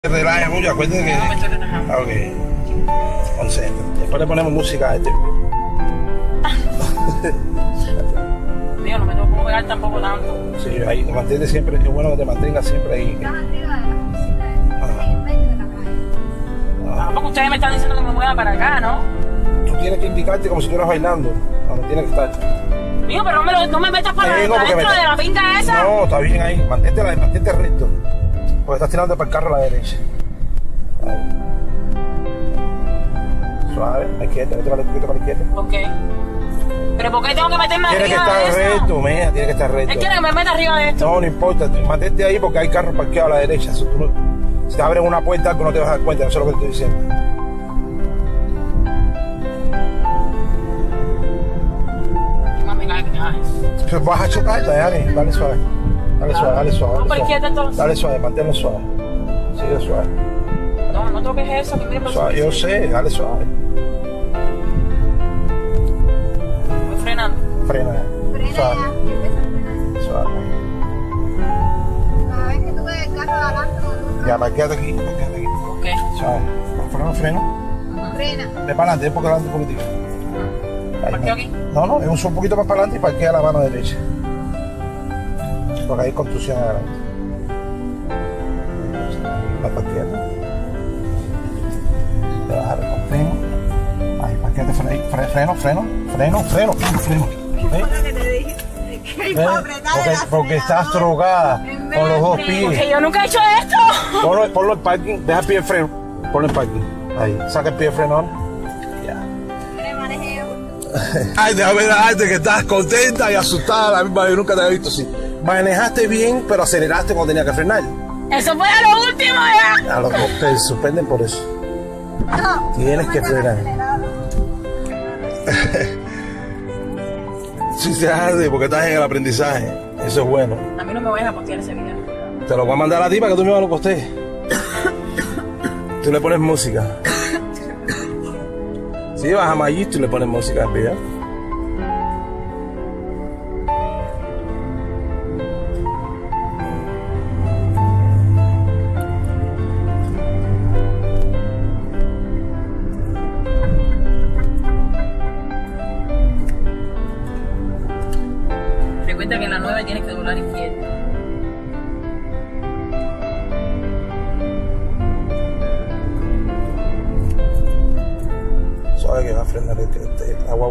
Relaje mucho, acuérdate que. No, me estoy relajando. Ok. Concentra. Después le ponemos música a este. Tío, no me tengo que pegar tampoco tanto. Sí, ahí te mantienes siempre. Es bueno que te mantengas siempre ahí. Tampoco ustedes me están diciendo que me mueva para acá, ¿no? Tú tienes que indicarte como si estuvieras bailando. Donde tienes que estar. Mío, pero no me metas para No, porque dentro de la pinta esa. No, está bien ahí. Mantente recto. Porque estás tirando para el carro a la derecha. Ahí. Suave, a la izquierda, vete un poquito para la izquierda. Ok. Pero ¿por qué tengo que meterme Tienes que arriba de estar eso? recto, mija, tienes que estar recto. Él quiere que me meta arriba de esto. No, no importa, mantente ahí porque hay carros parqueados a la derecha. Si te abren una puerta, tú no te vas a dar cuenta, eso es lo que te estoy diciendo. Mami, Pues vas a chocar, dale suave. Dale suave, dale suave. No, pero izquierda entonces. Dale suave, manténlo suave. Sigue suave. No toques eso, que mire por Suave, yo sé, dale suave. Voy frenando. Frena. Suave. Suave. Cada vez que tú ves el carro adelante, Ya, parquéate aquí, parquéate aquí. Ok. Suave. Freno. frena. De para adelante, un poco adelante un poquitico. Ahí, ¿Parqueo aquí? No, es un poquito más para adelante y parquea la mano derecha. Porque hay construcción adelante. La parqueate. Te vas a dar con freno. Ahí, parqueate, freno. ¿Eh? Que te dije que iba a apretar el Porque estás acelerador. drogada con los dos Porque pies. yo nunca he hecho esto. Ponlo en parking, deja el pie de freno. Ponlo en parking. Ahí, saca el pie de freno ahora. Ya. Me manejé yo. Ay, déjame darte que estás contenta y asustada a la misma vez. Yo nunca te había visto así. Manejaste bien, pero aceleraste cuando tenía que frenar. Eso fue a lo último ya. A los dos te suspenden por eso. No. Tienes que frenar. Sí se arde porque estás en el aprendizaje. Eso es bueno. A mí no me vayan a postear ese video. Te lo voy a mandar a ti para que tú mismo lo postees. Tú le pones música. Si vas a Mayito y le pones música al video. Recuerda que en la 9 tienes que doblar izquierda. Sabe que va a frenar el agua.